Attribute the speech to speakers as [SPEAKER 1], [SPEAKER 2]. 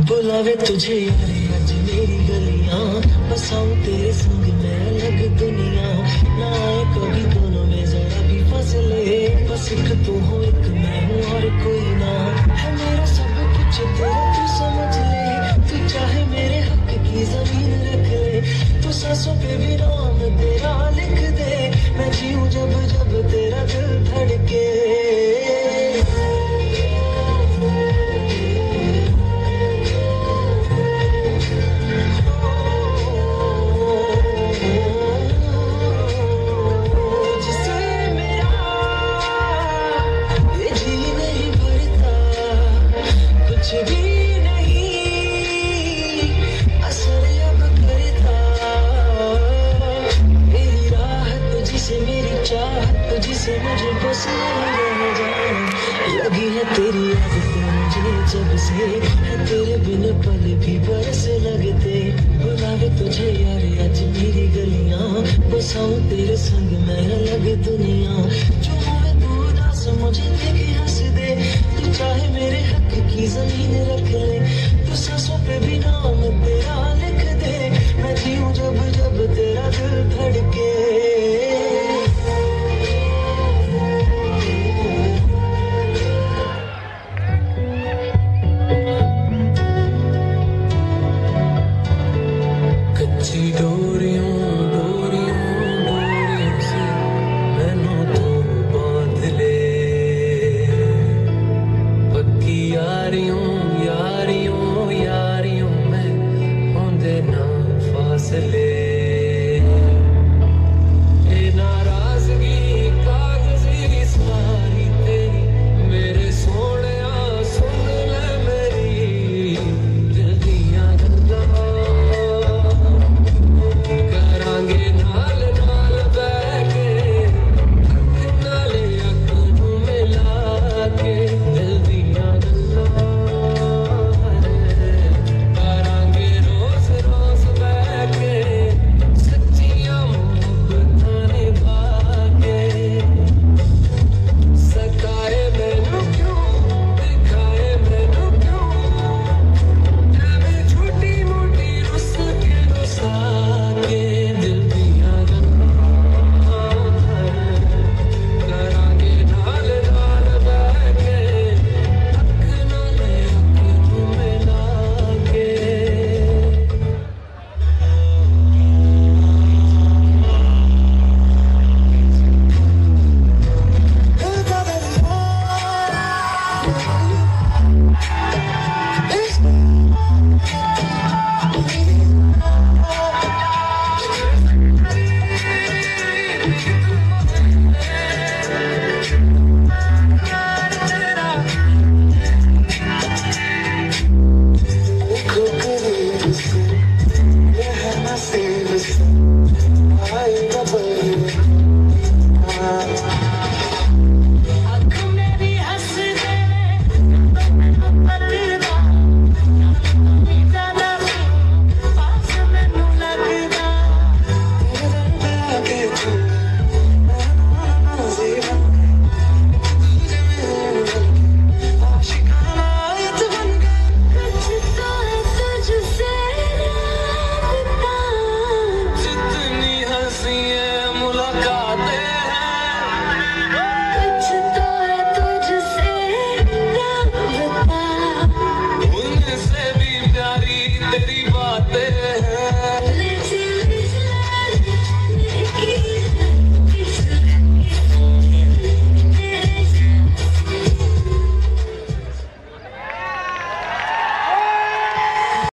[SPEAKER 1] बुलावे तुझे यारे आज मेरी गलियां, बसाऊं तेरे संग मैं अलग दुनिया। ना आए कभी दोनों में जरा भी फसले, बस एक तू हो एक मैं हूँ और कोई ना। है मेरा सब कुछ तेरा तू समझ ले, तू चाहे मेरे हक की जमीन रख ले। तू सांसों पे भी नाम तेरा लिख दे, मैं जीऊं जब जब तेरा दिल धड़के। कुछ भी नहीं असर अब करता, मेरी राहत तुझसे मेरी चाहत तुझसे मुझे पसंद रह जाए। लगी है तेरी आदतें मुझे जब से, है तेरे बिन पल भी बरस लगते। बुलावे तुझे यार आज मेरी गलियां, बसाऊं तेरे संग मैं अलग दुनिया। जो हुए तू उदास मुझे देखे हंस दे, तू चाहे मेरे हक की जमीन रख ले। तू सांसों पे भी नाम